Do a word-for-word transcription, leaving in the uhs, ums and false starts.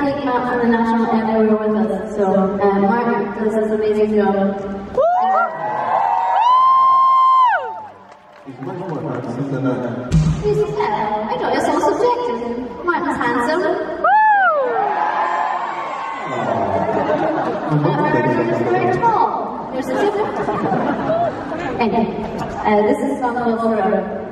take Matt from the National Anthem with us. So, uh, Martin does this amazing job. He's much more handsome than that. He's, uh, I know, it's all subjective. Martin's handsome. Martin's very tall. There's a difference. Anyway, uh, this is a song called Forever.